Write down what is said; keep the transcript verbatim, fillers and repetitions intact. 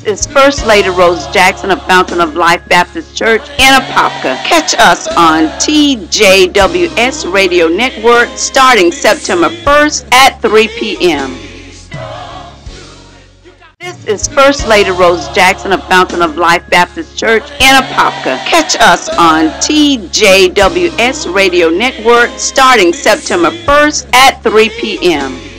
This is First Lady Rose Jackson of Fountain of Life Baptist Church in Apopka. Catch us on T J W S Radio Network starting September first at three p m This is First Lady Rose Jackson of Fountain of Life Baptist Church in Apopka. Catch us on T J W S Radio Network starting September first at three p m